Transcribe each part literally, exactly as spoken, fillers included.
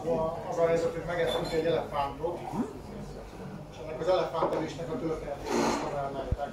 igazából az a helyzet, hogy megettünk egy elefántot, és ennek az elefántevésnek a történetét hoztam el nektek.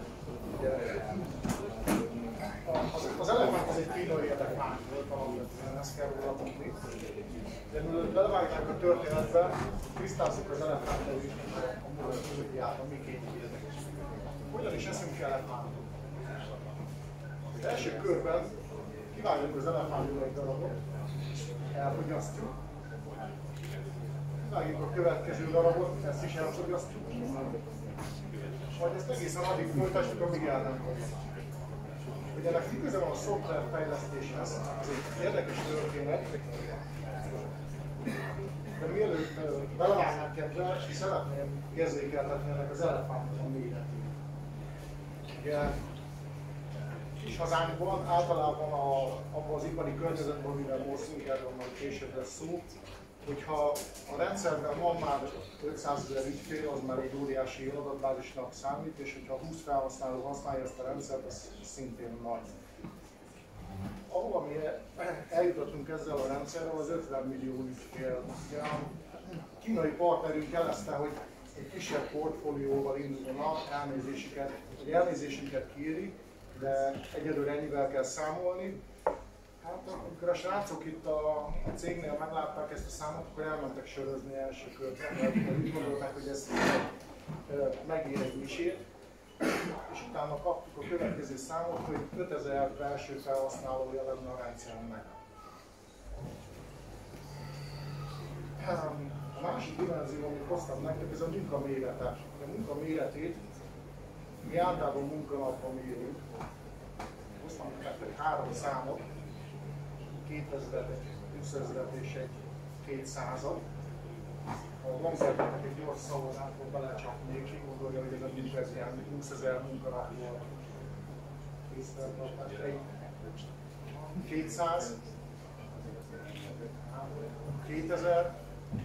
Az, az elefánt az egy kínai elefánt volt, alapvetően ezt kell róla tudni. De mielőtt belevágják a történetbe, tisztázzuk az elefántevésnek a múltját, a mi kénységének. Hogyan is eszünk elefántot? Az első körben kivágjuk az elefántból egy darabot, elfogyasztjuk. Kivágjuk a következő darabot, ezt is elfogyasztjuk. Majd ezt egészen addig folytatjuk, amíg el nem fogyasztjuk. Ugye ennek igaza van a szoftver fejlesztéshez, ez egy érdekes történet. De mielőtt belevágnánk ebbe, szeretném érzékeltetni ennek az elefántnak a méretét. Ugye kis hazánkban általában a, abban az ipari környezetben, amivel mozgunk, erről majd később lesz szó, hogyha a rendszerben van már ötszázezer ügyfél, az már egy óriási adatbázisnak számít, és hogyha húsz felhasználó használja ezt a rendszert, az szintén nagy. Ahol mi eljutottunk ezzel a rendszerrel, az ötven millió ügyfél. A kínai partnerünk jelezte, hogy egy kisebb portfólióval indulna, elnézésüket, hogy elnézésünket kéri, de egyedül ennyivel kell számolni. Hát amikor a srácok itt a, a cégnél meglátták ezt a számot, akkor elmentek sörözni első körben, mert úgy gondolták, hogy ez megír egy misét. És utána kaptuk a következő számot, hogy ötezer belső felhasználója lenne a rendszernek. A másik dimenzió, amit hoztam nektek, ez a munka mérete. A munka méretét mi általában munkanapban mérünk. Hoztam nektek három számot, kétezret, egy húszezret és egy kétszázat. A Longservnek egy gyors szavazásból belecsapnék, ki gondolja, hogy ez a nincs ez ilyen húszezer munkanap volt. Egy kétszáz, kétezer,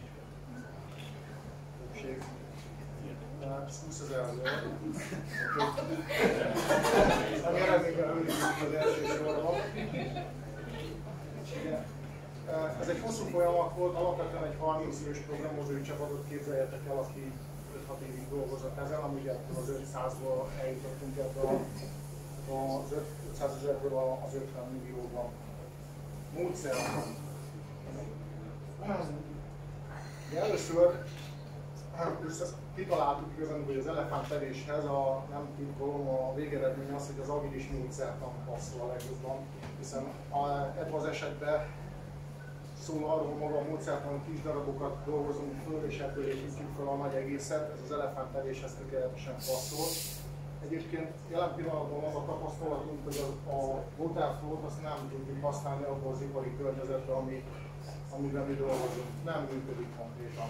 többség, húszezer volt. Ami eredményben őrizzük az első sorban. Ez egy hosszú folyamat volt, alapvetően egy harminc fős programozói csapatot képzeljetek el, aki öt-hat évig dolgozott ezen, amúgy ebből az ötszázból eljutottunk ebből az ötszázezerből az ötven millióban. Módszer. De először kitaláltuk igazán, hogy az elefántevéshez a nem titkolom, a végeredmény az, hogy az agilis módszertan passzol a legjobban, hiszen ebben az esetben szól arról, hogy maga a módszertan kis darabokat dolgozunk föl, és ebből építjük fel a nagy egészet, ez az elefántevéshez tökéletesen passzol. Egyébként jelen pillanatban az a tapasztalatunk, hogy a, a Waterflow-t azt nem tudjuk használni abban az ipari környezetben, ami, amiben mi dolgozunk. Nem működik konkrétan.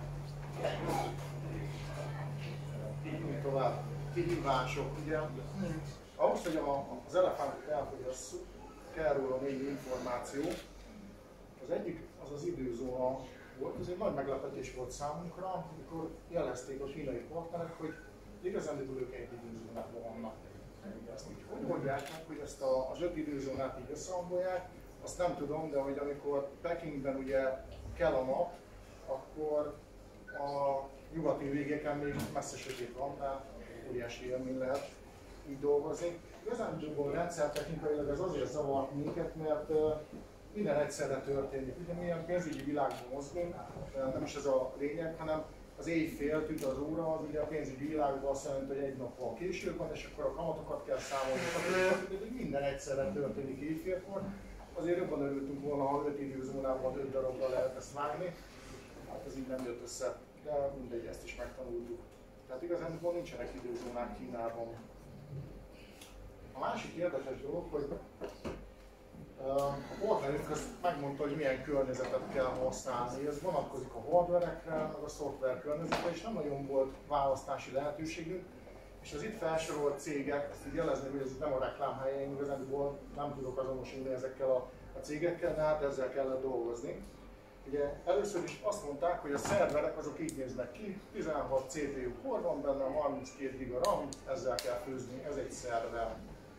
Így tovább. Kihívások. Ugye, ahhoz, hogy az elefántot elfogyasszuk, kell róla négy információ. Az egyik az az időzóna volt, ez egy nagy meglepetés volt számunkra, amikor jelezték a kínai partnerek, hogy igazándiból ők egy időzónában vannak. Ezt így hogy mondják meg, hogy ezt a, az öt időzónát így összehangolják, azt nem tudom, de hogy amikor Pekingben ugye kell a nap, akkor a nyugati végeken még messze sötét van, tehát óriási élmény lehet így dolgozni. Igazándiból rendszertechnikailag ez azért zavart minket, mert minden egyszerre történik. Ugye mi ilyen pénzügyi világban mozgunk, nem is ez a lényeg, hanem az éjfél tűnt az óra, az ugye a pénzügyi világban azt jelenti, hogy egy nappal később van, és akkor a kamatokat kell számolni, stb. Minden egyszerre történik éjfélkor. Azért jobban örültünk volna, ha öt időzónában, öt darabra lehet ezt vágni. Hát ez így nem jött össze, de mindegy, ezt is megtanultuk. Tehát igazán nincsenek időzónák Kínában. A másik érdekes dolog, hogy a partnerünk azt megmondta, hogy milyen környezetet kell használni. Ez vonatkozik a hardverekre, meg a szoftver környezetre, és nem nagyon volt választási lehetőségünk. És az itt felsorolt cégek, ezt így jelezni, hogy ez nem a reklámhelye, én igazából nem tudok azonosulni ezekkel a, a cégekkel, de hát ezzel kellett dolgozni. Ugye először is azt mondták, hogy a szerverek azok így néznek ki, tizenhat cé pé u kor van benne, harminckét giga RAM, ezzel kell főzni, ez egy szerver.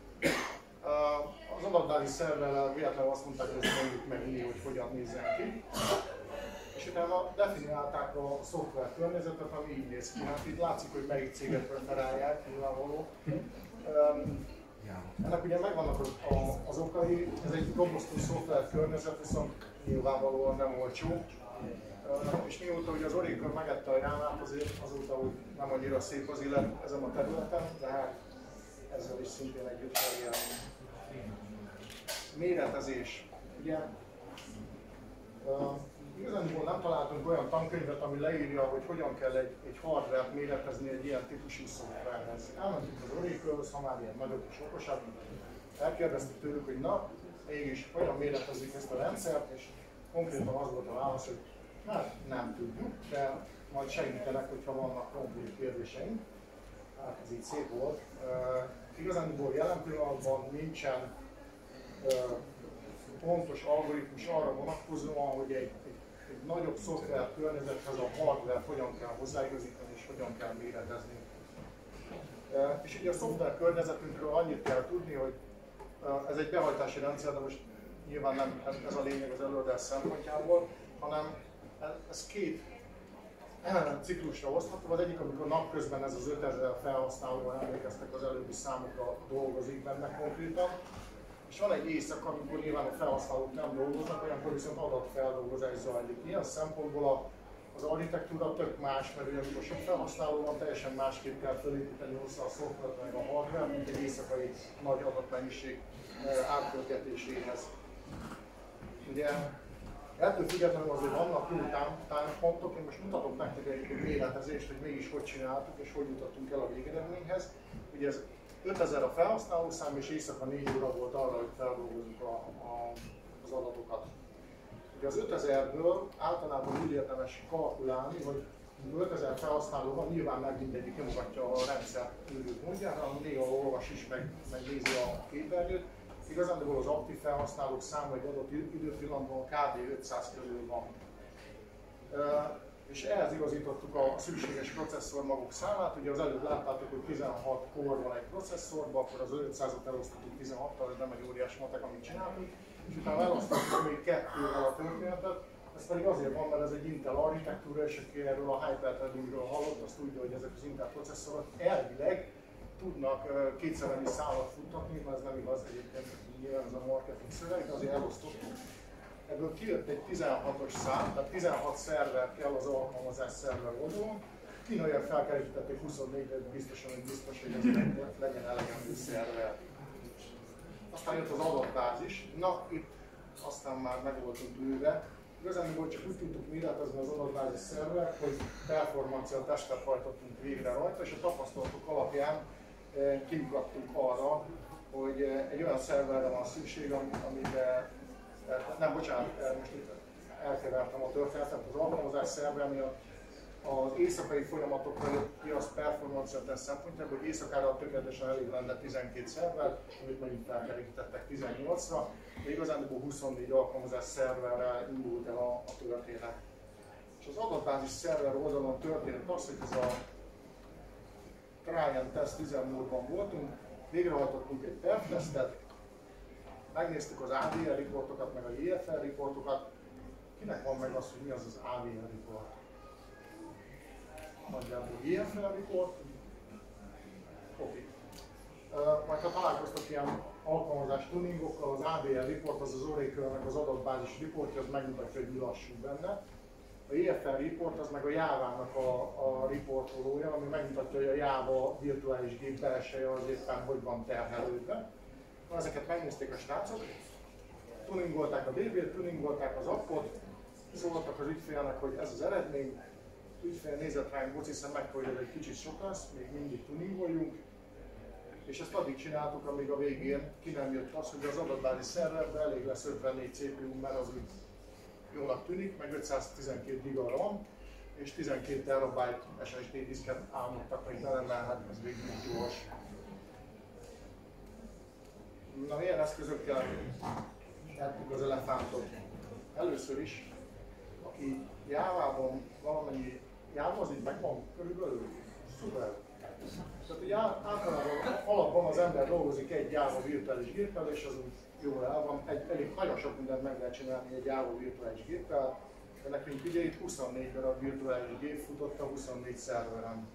Az adatbázis szerverrel véletlenül azt mondták, hogy ezt mondjuk meg így, hogy hogyan nézzen ki. És utána definiálták a szoftver környezetet, ami így néz ki. Hát itt látszik, hogy melyik céget preferálják, nyilvánvaló. Um, ennek ugye megvannak az, a, az okai, ez egy robosztus szoftver környezet, viszont nyilvánvalóan nem olcsó. Uh, és mióta ugye az Oracle megette a Jávát, azért azóta úgy nem annyira szép az élet ezen a területen, de hát ezzel is szintén együtt kell élni. Méretezés. Ugye, uh, igazából nem találtunk olyan tankönyvet, ami leírja, hogy hogyan kell egy, egy hardware-t méretezni egy ilyen típusú szoftverhez. Elmentünk az Oracle-höz, ha már ilyen nagyobb és okosabb, elkérdeztük tőlük, hogy na, mégis hogyan méretezik ezt a rendszert, és konkrétan az volt a válasz, hogy hát nem tudjuk, de majd segítenek, hogyha vannak konkrét kérdéseink. Hát ez így szép volt. Uh, Igazából jelen pillanatban nincsen uh, pontos algoritmus arra vonatkozóan, hogy egy, egy, egy nagyobb szoftver környezethez a hardware hogyan kell hozzáigazítani és hogyan kell méretezni. Uh, és ugye a szoftver környezetünkről annyit kell tudni, hogy uh, ez egy behajtási rendszer, de most nyilván nem ez a lényeg az előadás szempontjából, hanem ez két ciklusra osztható. Az egyik, amikor napközben ez az ötezer felhasználóval, emlékeztek az előbbi számokra, dolgozik benne konkrétan. És van egy éjszaka, amikor nyilván a felhasználók nem dolgoznak, olyankor viszont adatfeldolgozás zajlik. Ilyen szempontból az architektúra tök más, mert ugye amikor sok felhasználó van, teljesen másképp kell felépíteni hozzá a szoftvert meg a hardware, mint egy éjszakai nagy adatmennyiség átköltetéséhez. Ugye, ettől függetlenül azért vannak jó támpontok, én most mutatok nektek egy méretezést, hogy mégis hogy csináltuk és hogy jutottunk el a végeredményhez. Ugye ez ötezer a felhasználószám és éjszaka négy óra volt arra, hogy feldolgozzuk a, a, az adatokat. Ugye az ötezerből általában úgy érdemes kalkulálni, hogy ötezer felhasználó van, nyilván meg mindegyik nyomogatja a rendszer ürült módjára, hanem néha olvas is, meg, meg nézi a képernyőt. Igazándiból az aktív felhasználók száma egy adott időpillanatban kb. ötszáz körül van. Uh, és ehhez igazítottuk a szükséges processzormagok számát. Ugye az előbb láttátok, hogy tizenhat kor van egy processzorban, akkor az ötszázat elosztottuk tizenhattal, ez nem egy óriás matek, amit csináltunk. És utána elosztottuk még kettővel a történetet. Ez pedig azért van, mert ez egy Intel architektúra, és aki erről a hyperthreadingről hallott, azt tudja, hogy ezek az Intel processzorok elvileg tudnak kétszer annyi szálat futtatni, mert ez nem igaz egyébként, nyilván ez a marketing szöveg, de azért elosztottuk. Ebből kijött egy tizenhatos szám, tehát tizenhat szerver kell az alkalmazás szerver oldalon. Kínaiak felkerítették huszonnégyre, biztosan, hogy biztos, hogy ez legyen elegendő szerver. Aztán jött az adatbázis. Na, itt aztán már meg voltunk lőve. Igazából csak úgy tudtuk méretezni az adatbázis szervert, hogy performancia testet hajtottunk végre rajta, és a tapasztalatok alapján kiugattunk arra, hogy egy olyan szerverre van szükség, amire, nem, bocsánat, most itt elkevertem a történetet, az alkalmazás szerver, ami az éjszakai folyamatokra jött ki az performancia teszt szempontjából, hogy éjszakára tökéletesen elég lenne tizenkét szerver, amit megint felkerítettek tizennyolcra, de igazán huszonnégy alkalmazás szerverrel indult el a, a történet. És az adatbázis szerver oldalon történt az, hogy ez a Client Test üzemmódban voltunk, végrehajtottunk egy perf tesztet, megnéztük az á dé er riportokat, meg a jé ef er riportokat. Kinek van meg az, hogy mi az az á dé er report? Nagyjából jé ef er report. Oké. Uh, majd ha találkoztak ilyen alkalmazás tuningokkal, az á dé er report, az az Oracle-nek az adatbázis reportja, az megmutatja, hogy mi lassú benne. A jé ef er report az meg a Java-nak a, a reportolója, ami megmutatja, hogy a Java virtuális gép belseje az éppen hogy van terhelődve. Ezeket megnézték a srácok, tuningolták a dé bét, tuningolták az appot, szóltak az ügyfélnek, hogy ez az eredmény. Az ügyfél nézett ránk, bocs, hiszen meg, hogy ez egy kicsit sok lesz, még mindig tuningoljunk. És ezt addig csináltuk, amíg a végén ki nem jött az, hogy az adatbázis szerverben elég lesz ötvennégy cé pé u, mert az úgy jónak tűnik, meg ötszáztizenkét giga RAM, és tizenkét terabyte es es dé diszket álmodtak, hogy ne lenne, hát ez végül gyors. Na, milyen eszközökkel ettük az elefántot? Először is, aki Jávában valamennyi Jávazik, megvan körülbelül? Szuper! Tehát ugye általában alapban az ember dolgozik egy Java virtuális géppel, és az úgy jól el van. Egy, elég nagyon sok mindent meg lehet csinálni egy Java virtuális géppel. de nekünk ugye itt huszonnégy darab virtuális gép futott a huszonnégy szerveren.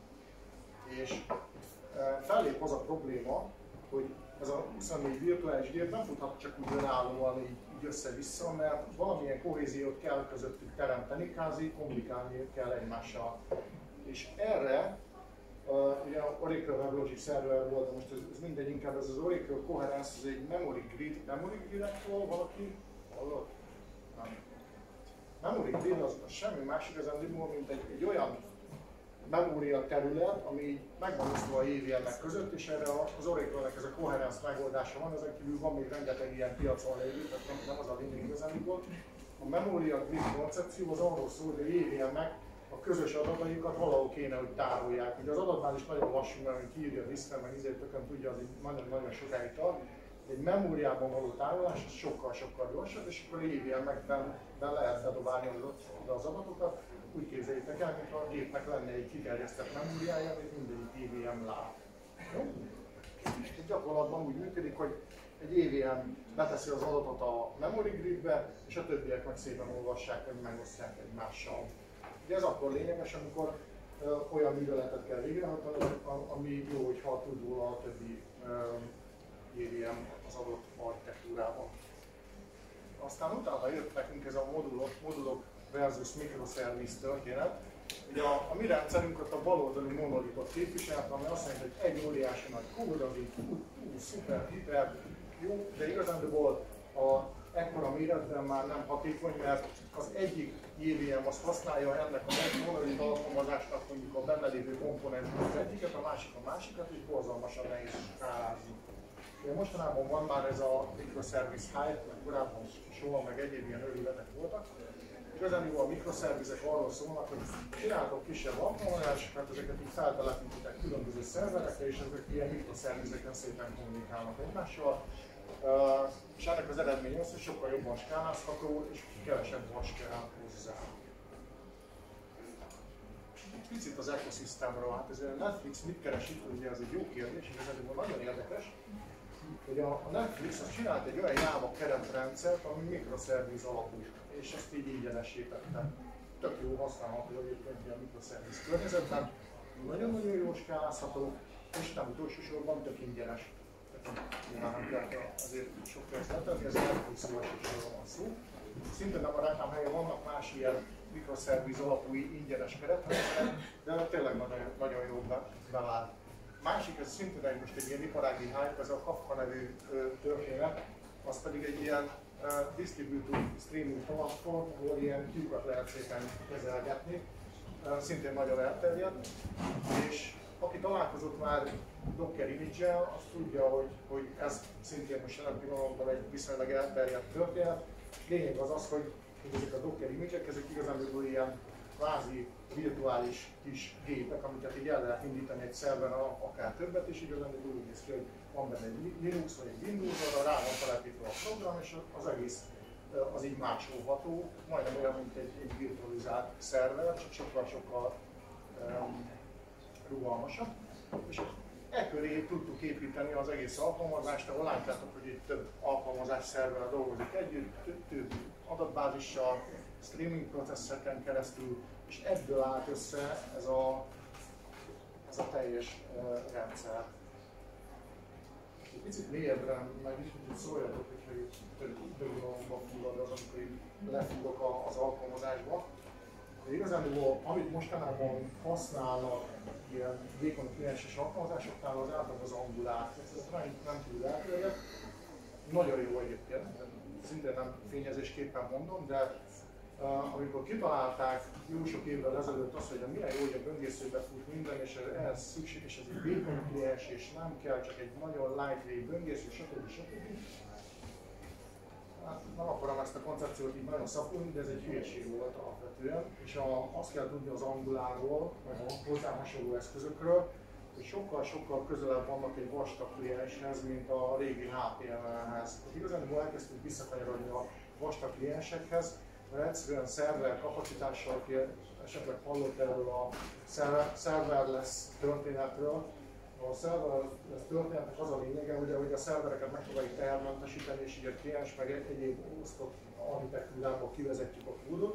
És fellép az a probléma, hogy ez a huszonnégy virtuális gép nem futhat csak úgy önállóan így, így össze-vissza, mert valamilyen kohéziót kell közöttük teremteni, kázi kommunikálni kell egymással. És erre Uh, ugye a Oracle WebLogic szerver volt, de most ez, ez mindegy, inkább ez az Oracle Coherence, ez egy memory grid, memory grid-ekről valaki hallott? Nem. Memory grid az, az semmi másik igazándiból, mint egy, egy olyan memória terület, ami meg van osztva a é vé em-ek között, és erre az Oracle-nek ez a Coherence megoldása van, ezen kívül van még rengeteg ilyen piacon lévő, tehát nem, nem az a lényeg igazándiból. A memoria grid koncepció az arról szól, hogy a é vé em-ek a közös adataikat valahol kéne, hogy tárolják. Ugye az adatbázis is nagyon lassú, mert kiírja a diszkre, meg izé tökön tudja, az nagyon-nagyon sokáig tart. Egy memóriában való tárolás az sokkal-sokkal gyorsabb, és akkor é vé em-ekben lehet bedobálni oda az adatokat. Úgy képzeljétek el, mintha a gépnek lenne egy kiterjesztett memóriája, amit mindegyik é vé em lát. Jó? És gyakorlatban úgy működik, hogy egy é vé em beteszi az adatot a memory gridbe, és a többiek meg szépen olvassák, vagy megosztják egymással. Ugye ez akkor lényeges, amikor uh, olyan műveletet kell végrehajtani, ami jó, hogyha tud róla a többi uh, é vé em az adott architektúrában. Aztán utána jött nekünk ez a modulok, modulok versus microservice történet. Ugye a, a mi rendszerünk ott a baloldali monolitot képviselt, ami azt mondja, hogy egy óriási nagy kód, az így ú, ú, szuper, hiper, jó, de igazándiból a ekkora méretben már nem hatékony, mert az egyik é vé em azt használja ennek a monolit alkalmazásnak mondjuk a benne lévő komponensből az egyiket, a másik a másikat, és borzalmasan nehéz ráázni. Ugye mostanában van már ez a microservice hype, mert korábban soha meg egyéb ilyen örületek voltak. Igazán a mikroszervizek arról szólnak, hogy csináltok kisebb alkalmazásokat, ezeket így feltelepítitek különböző szerverekre, és ezek ilyen mikroszervizeken szépen kommunikálnak egymással. Uh, és ennek az eredménye az, hogy sokkal jobban skálázható, és kevesebb vas kell hozzá. Picit az ekoszisztémről, hát ez a Netflix mit keres itt, ugye ez egy jó kérdés, és ez nagyon érdekes, hogy a Netflix az csinált egy olyan Java keretrendszert, ami mikroszerviz alapú, és ezt így ingyenesítette. Tök jó használható egyébként a mikroszerviz környezetben, nagyon-nagyon jó skálázható, és nem utolsó sorban tök ingyenes. Nyilván nem kell azért sok pénzt letenni, ez a Netflix szívasításról van szó. Szintén nem a reklám helyen vannak más ilyen mikroszerviz alapú ingyenes keretrendszerek, de tényleg nagyon, nagyon jó bevált. Másik, ez szintén egy, most egy ilyen iparági hype, ez a Kafka nevű ö, történet, az pedig egy ilyen uh, distributed streaming platform, ahol ilyen tyúkat lehet szépen kezelgetni, uh, szintén nagyon elterjedt, és aki találkozott már Docker image-el, az tudja, hogy, hogy ez szintén most jelen pillanatban egy viszonylag elterjedt történet. Lényeg az az, hogy, hogy ezek a Docker image-ek, ezek igazán ilyen kvázi virtuális kis gépek, amiket így el lehet indítani egy szerveren, akár többet, és igazán úgy néz ki, hogy van benne egy Linux vagy egy Windows, arra rá van telepítve a program, és az egész az így másolható, majdnem olyan, mint egy, egy virtualizált szerver, csak sokkal-sokkal um, rugalmasabb. És e köré tudtuk építeni az egész alkalmazást, ahol látjátok, hogy itt több alkalmazás szerver dolgozik együtt, több adatbázissal, streaming processzeken keresztül, és ebből állt össze ez a, ez a teljes uh, rendszer. Egy picit mélyebbre meg is, hogy szóljatok, hogyha több dolgokba fullad az, amikor így lefúgok az alkalmazásba. De igazán, amit mostanában használnak ilyen vékony klienses alkalmazásoknál, az általában az Angular. Ez nem, nem túl elterjedt. Nagyon jó egyébként, szintén nem fényezésképpen mondom, de uh, amikor kitalálták jó sok évvel ezelőtt azt, hogy milyen jó, hogy a böngészőbe fut minden, és ehhez szükséges, ez egy vékony kliens, és nem kell csak egy nagyon lightweight böngésző, stb. stb. Hát nem akarom ezt a koncepciót így nagyon szapulni, de ez egy hülyeség volt alapvetően, és a, azt kell tudni az Angularról, meg a hozzá hasonló eszközökről, hogy sokkal-sokkal közelebb vannak egy vastag klienshez, mint a régi há té em el-hez. Igazán elkezdtünk visszakanyarodni a vastag kliensekhez, mert egyszerűen szerver kapacitással, aki esetleg hallott erről a serverless történetről, a serverless történetnek az a lényege, ugye, hogy a szervereket megpróbáljuk tehermentesíteni, és így a kliens meg egyéb osztott architektúrából kivezetjük a kódot,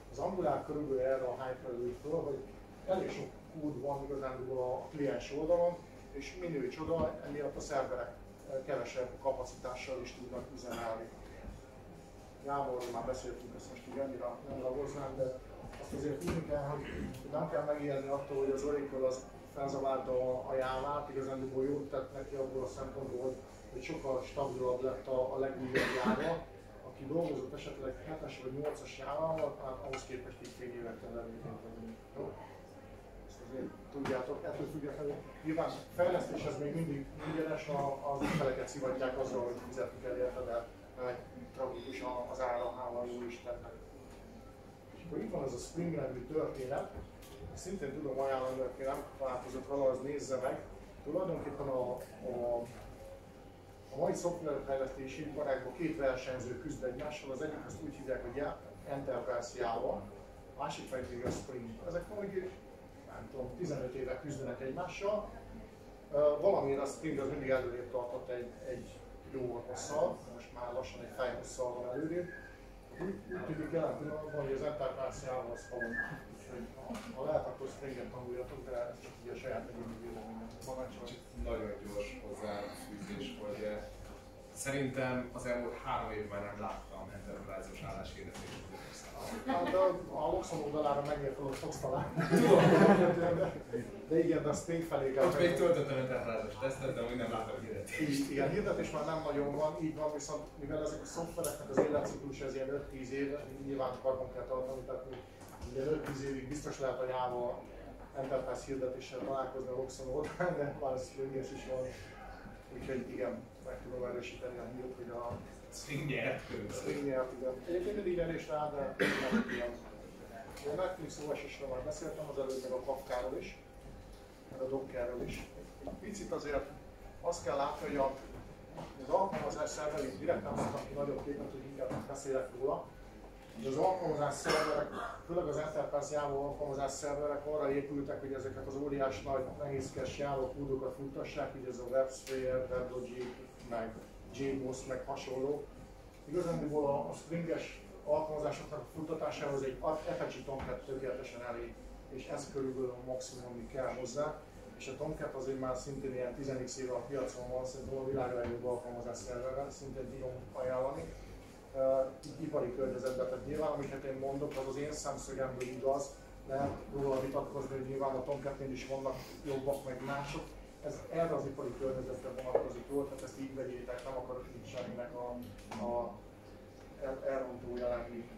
Az Angular körülbelül erre a hype-ra ült föl, hogy elég sok kód van igazándiból a kliens oldalon, és minő csoda, emiatt a szerverek kevesebb kapacitással is tudnak üzemelni. Gáborról már beszéltünk, ezt most így annyira nem ragoznám, de azt azért tudni kell, hogy nem kell megijedni attól, hogy az Oracle az felzaválta a jávát, igazándiból jót tett neki abból a szempontból, hogy, hogy sokkal stabilabb lett a, a legújabb jáva. Aki dolgozott esetleg hetes vagy nyolcas jávával, hát ahhoz képest így fél évekkel előbb. Ezt azért tudjátok, ettől függetlenül nyilván fejlesztéshez még mindig ingyenes, az ügyfeleket szivatják azzal, hogy fizetni kell érte, de egy tragikus az ára, hála jó Istennek. És akkor itt van ez a Spring nevű történet, szintén tudom ajánlani, aki nem találkozott vele, az nézze meg. Tulajdonképpen a, a, a mai szoftverfejlesztési iparágban két versenyző küzd egymással, az egyik azt úgy hívják, hogy Enterprise Java, a másik pedig a Spring. Ezek mondjuk, nem tudom, tizenöt éve küzdenek egymással. Valamiért a Spring az mindig előrébb tartott egy, egy jó hosszal, most már lassan egy fejhosszal van előrébb. Úgy, úgy tűnik jelen pillanatban, hogy az Enterprise Java az falon. Úgyhogy ha lehet, akkor Springet tanuljatok, de ez csak így a saját egyéni véleményem. Nagyon gyors hozzáfűzés, hogy szerintem az elmúlt három évben nem láttam Enterprise-os álláshirdetést. Hát a Loxon oldalára megértelő fogsz találni. De igen, de a Spring felé kell. Ott még töltöttem Enterprise-os tesztet, de úgy nem láttam a hirdetést. Igen, hirdetés már nem nagyon van, így van, viszont mivel ezek a szoftvereknek az életciklus ez ilyen öt-tíz év, nyilván karban kell tartani, tehát ugye öt-tíz évig biztos lehet a Java Enterprise hirdetéssel találkozni a Loxon oldalán, de már Spring-es is van. Úgyhogy igen, meg tudom erősíteni a hírt, hogy a Spring nyert körülbelül. Spring nyert, igen. Egyébként mindig erős rá, de nem ilyen. A Netflix o es es-ről már beszéltem az előtt, meg a Kafkáról is, meg a Dockerről is. Egy picit azért azt kell látni, hogy a, az alkalmazás szerverek, direkt nem mondtam ki nagyobb képet, hogy inkább beszélek róla. Az alkalmazás szerverek, főleg az Enterprise Java alkalmazás szerverek arra épültek, hogy ezeket az óriás nagy nehézkes Java kódokat futtassák, így ez a WebSphere, WebLogic, meg J B O S, meg hasonló. Igazándiból a, a Spring-es alkalmazásoknak a futtatásához egy Apache Tomcat tökéletesen elég, és ez körülbelül a maximum, ami kell hozzá. És a Tomcat azért már szintén ilyen tíz x éve a piacon van, szerintem a világ legjobb alkalmazás szerverrel, szintén tudom ajánlani. Uh, ipari környezetben, tehát nyilván amiket én mondok, az az én szemszögemből igaz, lehet róla vitatkozni, hogy nyilván a Tomcatnél is vannak jobbak, meg mások. Ez erre az ipari környezetre vonatkozik jól, tehát ezt így vegyétek, nem akarok így semminek a, a el, elrontója lenni.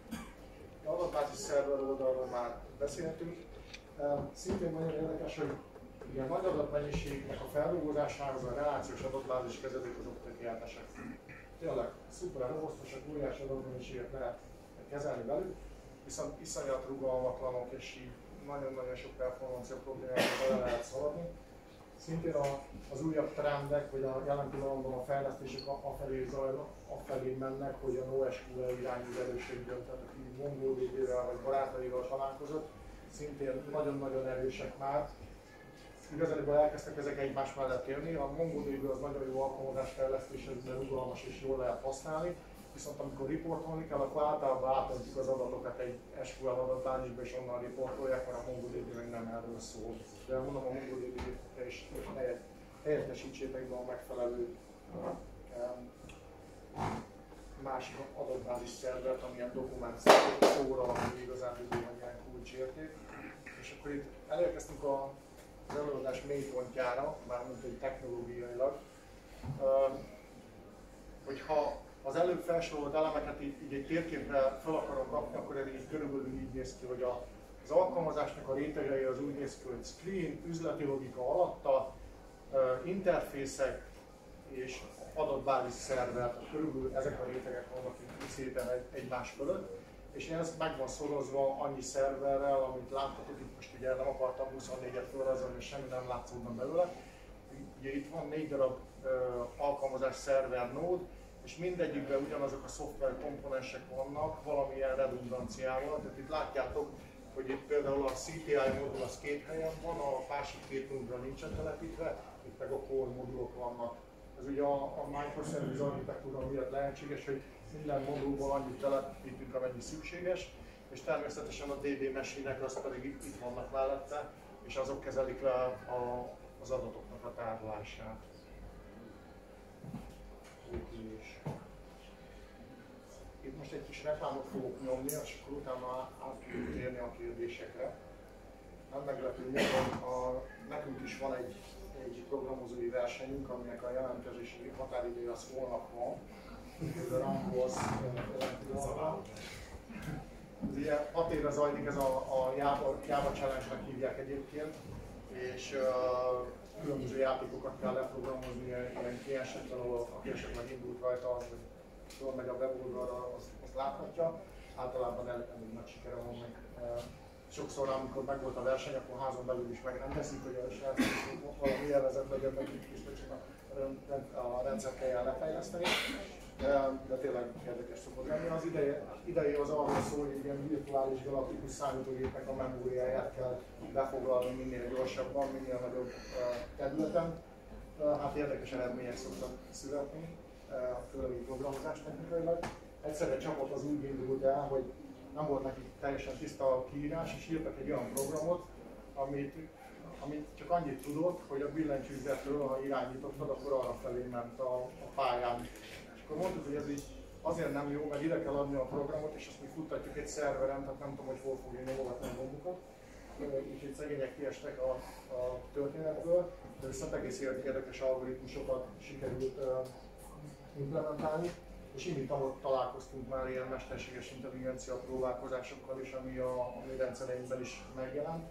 A adatbázis szerver oldalról már beszéltünk. Uh, szintén nagyon érdekes, hogy igen, nagy adatmennyiségnek a feldolgozásához a relációs adatbázis kezelők azok tökéletesek. Tényleg szuper robosztosak, óriási adatmennyiséget lehet kezelni velük, viszont iszonyat rugalmatlanok és így nagyon-nagyon sok performancia problémákat bele lehet szaladni. Szintén a, az újabb trendek, vagy a jelen pillanatban a fejlesztések afelé zajlanak, afelé mennek, hogy a NoSQL irányú erősségben, tehát aki MongoDB-vel vagy barátaival találkozott, szintén nagyon-nagyon erősek már. Igazából elkezdtek ezek egymás mellett élni, a MongoDB az nagyon jó alkalmazás fejlesztéshez, de rugalmas és jól lehet használni, viszont amikor riportolni kell, akkor általában átadjuk az adatokat egy es kú el adatbázisba és onnan riportolják, mert a MongoDB meg nem erről szól. De mondom, a MongoDB-t is helyettesítsétek be a megfelelő um, másik adatbázis szervert, amilyen dokumentációra, ami igazán bizony ilyen kulcsérték. És akkor itt elérkeztünk a az előadás mélypontjára, mármint egy technológiailag, hogyha az előbb felsorolt elemeket így, így egy térképre fel akarom kapni, akkor ez így körülbelül így néz ki, hogy a, az alkalmazásnak a rétegei az úgy néz ki, hogy screen, üzleti logika alatta, interfészek és adatbázis szerver, tehát körülbelül ezek a rétegek vannak így szépen egy, egymás fölött. És ez meg van szorozva annyi szerverrel, amit láttatok, itt most ugye nem akartam huszonnégyet felrajzolni, és semmi nem látszódna belőle. Ugye itt van négy darab uh, alkalmazás szerver nód, és mindegyikben ugyanazok a szoftver komponensek vannak valamilyen redundanciával. Tehát itt látjátok, hogy itt például a cé té i modul az két helyen van, a másik két nódra nincsen telepítve, itt meg a core modulok vannak. Ez ugye a, a microservice architektúra miatt lehetséges, hogy minden modulból annyit telepítünk, amennyi szükséges, és természetesen a dé bé Machine-ek az pedig itt vannak mellette, és azok kezelik le a, az adatoknak a tárolását. Itt most egy kis reklámot fogok nyomni, és akkor utána át tudjuk térni a kérdésekre. Nem meglepő módon, a, nekünk is van egy, egy programozói versenyünk, aminek a jelentkezési határideje az holnap van. Ez a Rambos pillanatban. Ugye hat éve zajlik, ez a, a Java, Java Challenge-nek hívják egyébként, és uh, különböző játékokat kell leprogramozni ilyen kliensekben, ahol aki esetleg indult rajta, az jól megy a weboldalra, azt, azt láthatja. Általában elég, elég nagy sikere van meg. Uh, sokszor, amikor megvolt a verseny, akkor házon belül is megrendezik, hogy a srácok valami élvezet legyen nekik, és csak a, a rendszert kell lefejleszteni. De tényleg érdekes szokott lenni. Az ideje, ideje az arról szól, hogy egy ilyen virtuális galaktikus számítógépnek a memóriáját kell befoglalni minél gyorsabban, minél nagyobb területen. Hát érdekes eredmények szoktak születni, főleg így programozás technikailag. Egyszer egy csapat az úgy indult el, hogy nem volt nekik teljesen tiszta a kiírás, és írtak egy olyan programot, amit, amit csak annyit tudott, hogy a billentyűzetről, ha irányítottad, akkor arra felé ment a, a pályán. Akkor mondtuk, hogy ez így azért nem jó, mert ide kell adni a programot, és azt mi futtatjuk egy szerveren, tehát nem tudom, hogy hol fogja nyomogatni a gombokat. Úgyhogy szegények kiestek a, a történetből, de viszont egész érdekes algoritmusokat sikerült uh, implementálni, és így találkoztunk már ilyen mesterséges intelligencia próbálkozásokkal is, ami a, a mi rendszereinkben is megjelent.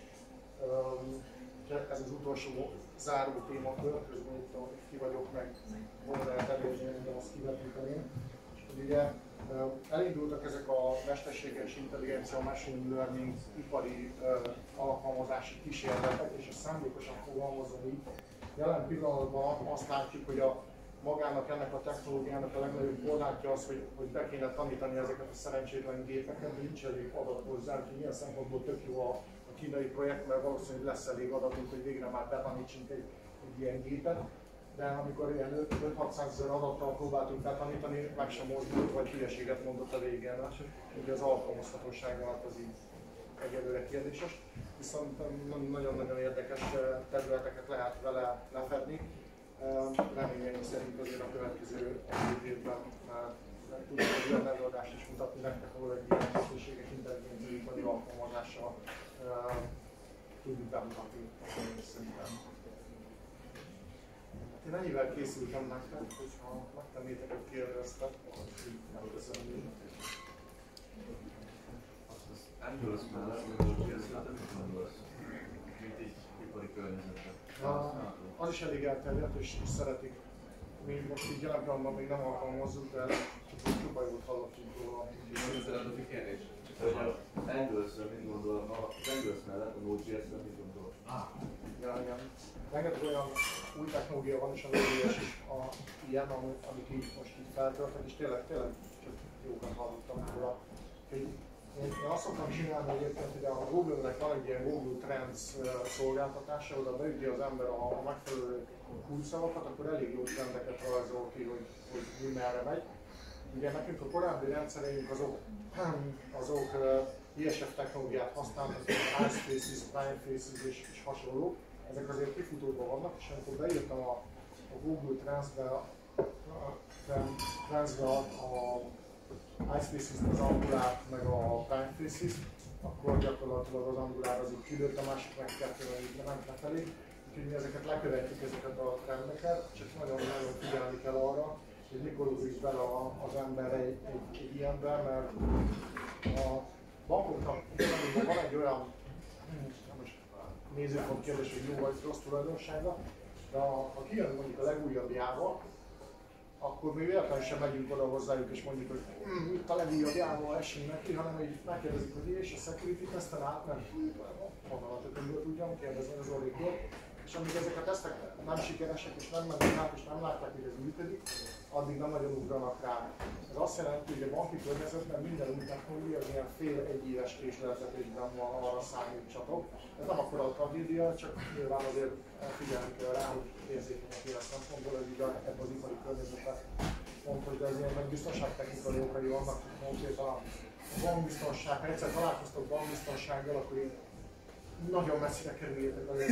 Um, ez az utolsó záró témakör, közben itt ki vagyok, meg volna elterjedni, hogy azt kivetíteném. Ugye elindultak ezek a mesterséges intelligencia, machine learning ipari uh, alkalmazási kísérletek, és ezt szándékosan fogalmazom így. Jelen pillanatban azt látjuk, hogy a magának ennek a technológiának a legnagyobb korlátja az, hogy, hogy be kéne tanítani ezeket a szerencsétlen gépeket, de nincs elég adat hozzá, úgyhogy ilyen szempontból tök jó a, a kínai projekt, mert valószínűleg lesz elég adatunk, hogy végre már betanítsunk egy, egy ilyen gépet. De amikor ilyen öt-hatszázezer adattal próbáltunk betanítani, meg sem mozdult, vagy hülyeséget mondott a végén, ugye az alkalmazhatóság alatt az így egyelőre kérdéses. Viszont nagyon-nagyon érdekes területeket lehet vele lefedni. Reményeim szerint azért a következő egy évben már tudjuk egy olyan előadást is mutatni nektek, ahol egy ilyen mesterséges intelligencia ipari alkalmazással tudjuk bemutatni szerintem. Én ennyivel készültem nektek, hogyha megtennétek, hogy kérdeztek, akkor így köszönöm. Angular mellett, hogy mit gondolsz, mint egy ipari környezetben? Az is elég elterjedt, és, és szeretik. Mi most így jelen pillanatban még nem alkalmazzuk, de csak csupa jót hallottunk róla. Ez a kérdés. Hogy az Angular-ről mit gondol, az Angular mellett a Node.js-ről mit gondol? Ah. Ja, igen. Rengeteg olyan új technológia van, és a Node.js is a, ilyen, amit így most így feltöltek, és tényleg, tényleg csak jókat hallottam róla. Én, én azt szoktam csinálni egyébként, hogy a Google-nek van egy ilyen Google Trends szolgáltatása, oda beüti az ember a, a megfelelő kulcsszavakat, akkor elég jó trendeket rajzol ki, hogy, hogy mi merre megy. Ugye nekünk a korábbi rendszereink azok, azok uh, i es ef technológiát használnak, iSpaces, PrimeFaces és, és hasonlók. Ezek azért kifutóban vannak, és amikor beírtam a, a Google Trends-be a, a, a iSpaces, az Angular meg a PrimeFaces, akkor gyakorlatilag az Angular az így kilőtt, a másik meg kettővel így ment lefelé. Úgyhogy mi ezeket lekövetjük, ezeket a trendeket, csak nagyon-nagyon figyelni kell arra, hogy mikor ugrik bele az ember egy, egy, egy ilyenben, mert a bankoknak van egy olyan, most nézőpont kérdés, hogy jó vagy rossz tulajdonsága, de ha, ha kijön mondjuk a legújabb Java, akkor mi véletlenül sem megyünk oda hozzájuk és mondjuk, hogy hm, itt a legújabb Java, essünk neki, hanem hogy megkérdezik, hogy és a security teszten át, mert honnan a tökömből tudjam kérdezni az Origból. És amíg ezek a tesztek nem sikeresek és nem mennek át és nem látják, hogy ez működik, addig nem nagyon ugranak rá. Ez azt jelenti, hogy a banki környezetben minden új technológia az ilyen fél egy éves késleltetésben van, arra számítsatok. Ez nem akkora a tragédia, csak nyilván azért figyelni kell rá, hogy érzékenyek ilyen szempontból, hogy így ebben az ipari környezetben fontos, de ez ilyen meg biztonságtechnikai okai vannak, hogy konkrétan bankbiztonság, ha egyszer találkoztok bankbiztonsággal, akkor így nagyon messzire kerüljétek az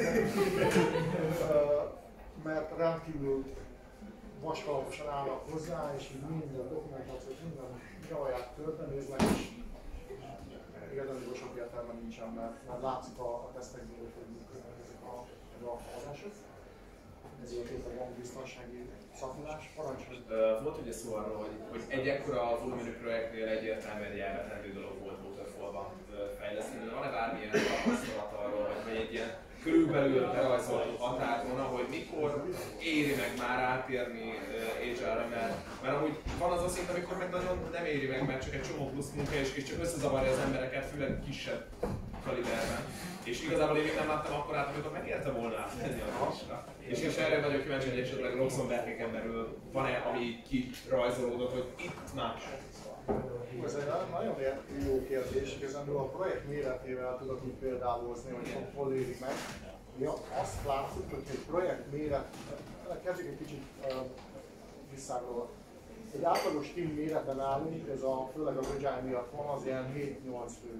mert rendkívül vaskalaposan állnak hozzá, és így minden dokumentációt, minden javaját körbenéznek, és igazán sok értelme nincsen, mert, mert látszik a, a tesztekből, hogy működnek ezek a alkalmazások. Ezért itt a bankbiztonsági szakmás parancsolja. Volt ugye szó arról, hogy, hogy egy ekkora volumenű projektnél egyértelműen egy elvetendő dolog volt Waterfallban fejleszteni. Van-e bármilyen tapasztalat arról, vagy egy ilyen körülbelül lerajzolt határvona, hogy mikor éri meg már átérni há er-re, mert, mert amúgy van az a szint, amikor meg nagyon nem éri meg, mert csak egy csomó plusz munka, és, és csak összezavarja az embereket, főleg kisebb kaliberben. És igazából én még nem láttam akkor át, amikor megérte volna átmenni a magasra. És én erre vagyok kíváncsi, hogy esetleg Roxonbergeken belül van-e, ami kirajzolódott, hogy itt már. Ez egy nagyon jó kérdés, igazából a projekt méretével tudok így példálozni, hogy hol éri meg. Mi azt látjuk, hogy egy projekt méret, kezdjük egy kicsit uh, visszáról. Egy átlagos team méretben állunk, ez a, főleg az Agile miatt van, az ilyen hét-nyolc fő.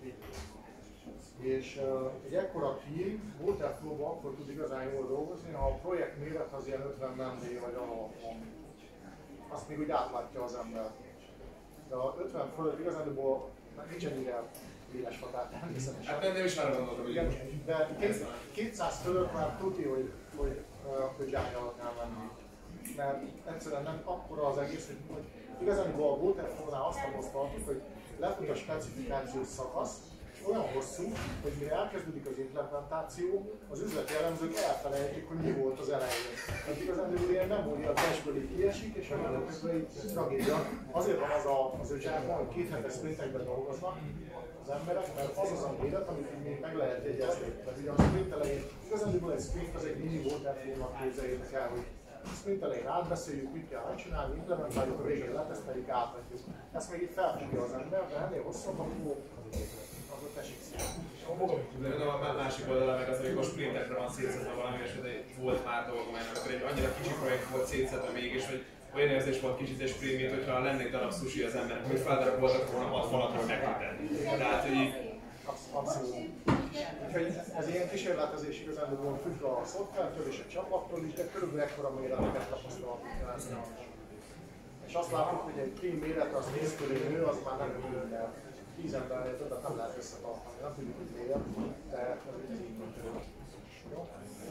És uh, egy ekkora team Waterflow-ban akkor tud igazán jól dolgozni, ha a projekt méret az ilyen ötven member vagy alatt van. Azt még úgy átlátja az ember. De a ötven fölött igazából nincs ennyire éles határ természetesen. Hát nem is arra gondoltam, hogy igen, de kétszáz fölött már tuti, hogy, hogy, hogy Agile-nal kell menni. Mert egyszerűen nem akkora az egész, hogy, hogy igazából a Waterfall-nál azt tapasztaltuk, hogy lefut a specifikációs szakasz, olyan hosszú, hogy mire elkezdődik az implementáció, az üzleti elemzők elfelejtik, hogy mi volt az elején. Tehát igazán ilyen memória testből így kiesik, és a memóriából így tragédia. Azért van az a, az Agile-ban, hogy két hetes sprintekben dolgoznak az emberek, mert az az a méret, amit még meg lehet jegyezni. Tehát ugye a sprint elején, igazán egy sprint az egy mini Waterfall-nak képzeljétek el, hogy a sprint elején átbeszéljük, mit kell megcsinálni, implementáljuk, a végén leteszteljük, átadjuk. Ezt még így felfogja az ember, de ennél hosszabb, akkor az ott esik szépen. De a másik oldala meg az, amikor sprintekre van szétszedve valami, és volt már dolgom, amikor egy annyira kicsi projekt volt szétszedve mégis, hogy olyan érzés volt kicsit egy sprint, mint hogyha lennék darab sushi az emberek, hogy feldaraboltak volna hat falatról megtenni. Tehát, hogy így... Abszolút. Úgyhogy ez ilyen kísérletezés igazából függ a szoftvertől és a csapattól is, de körülbelül ekkora méreteket tapasztalatunk. És azt látjuk, hogy egy team méret az tíz köré nő, az már nem nő, mert tíz embernél többet nem lehet összetartani. Nem tudjuk, hogy miért, de ez így működik. Jó?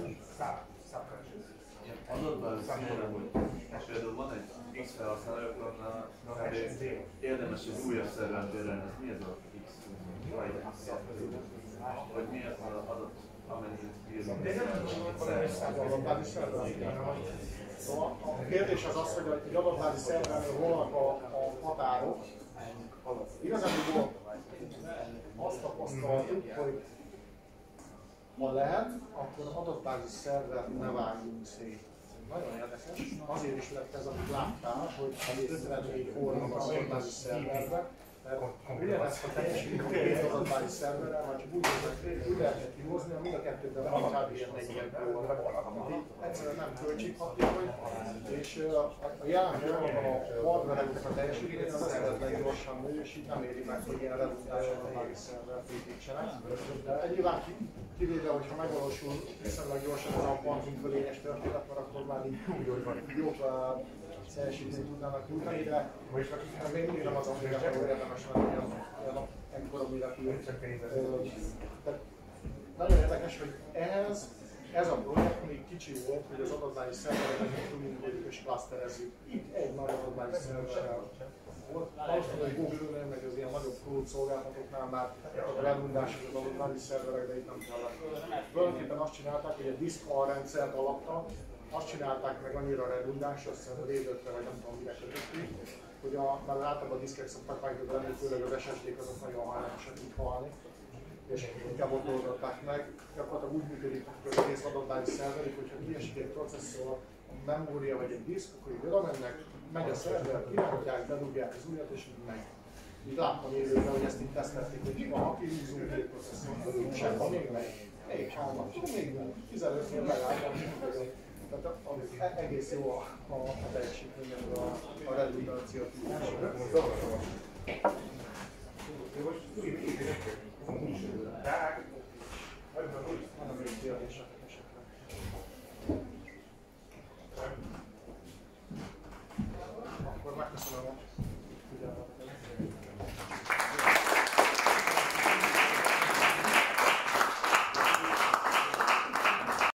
Adatban számomra, hogy például van egy X felhasználóknak, érdemes egy újabb szervert bérelni, ez mi ez a X? Vagy mi az az adat, amennyit bírunk? A kérdés az az, hogy egy adatbázis szervernél hol vannak a, a határok. Igazából azt tapasztaltuk, hogy ha lehet, akkor adatbázis szervert ne vágjunk szét. Nagyon érdekes. Azért is lett ez, amit láttál, hogy ötvennégy hónap az adatbázis szerverbe, mert ugyanezt a teljesítményt a két adatbázis szerverrel, már csak úgy, úgy lehetett kihozni, a mind a kettőben van kb. negyven óra. Egyszerűen nem költséghatékony, és a jelen pillanatban a hardware-eknek a teljesítmény az eredetleg gyorsan nő, és itt nem éri meg, hogy ilyen redundáns adatbázis szervert építsenek. De nyilván kivéve, hogyha megvalósul viszonylag gyorsan ez a kvantumfölényes történet, mert akkor már így jobb teljesítményt tudnának nyújtani, de még mindig nem az, amire érdemes lenni olyan ekkora méretű. Nagyon érdekes, hogy ehhez ez a projekt még kicsi volt, hogy az adatbázis szervereket tudjuk és klaszterezzük. Itt egy nagy adatbázis szerverrel volt. Valószínűleg hogy Google-nél, meg az ilyen nagyobb cloud szolgáltatóknál már a redundások az adatbázis szerverek, de itt nem kellett. Tulajdonképpen azt csinálták, hogy egy diszk alrendszert alapta, azt csinálták meg annyira redundáns, azt hiszem RAID ötre vagy nem tudom mire kötötték, hogy a, már általában a diszkek szoktak megdöbbenni, főleg az es es dé-k azok nagyon hajlamosak így halni, és inkább ott oldották meg. Gyakorlatilag úgy működik, hogy az egész adatbázis szerverük, hogyha kiesik egy processzor, a memória vagy egy diszk, akkor így oda mennek, megy a szerver, kirakják, bedugják az újat, és így megy. Így láttam élőben, hogy ezt így tesztelték, hogy van, kihúzunk egy processzort, semmi, még megy. Még hálnak, még tizenötnél megálltam. Tehát az egész jó a, a, a teljesítmény, a, a redundancia tudásra.